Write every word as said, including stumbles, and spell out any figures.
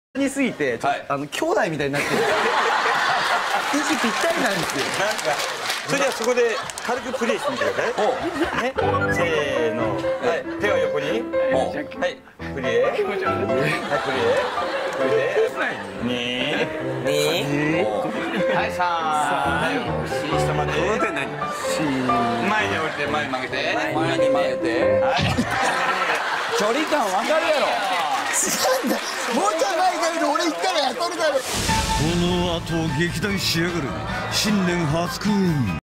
にすぎて、ちょっとあの兄弟みたいになってる。息ぴったりなんですよ。 なんか、それじゃあそこで軽くプレイしてみてください。ね、せーの、はい、手は横に。はい、プレイ。はい、プレイ。プレイ。に、に、はい、さん、はい、下まで。前に降りて、前に曲げて。前に曲げて。はい。 距離感わかるやろ。 違うんだ。もうちょい前行かれる俺行ったらやっとるだろ。 この後劇団仕上がる新年初公演。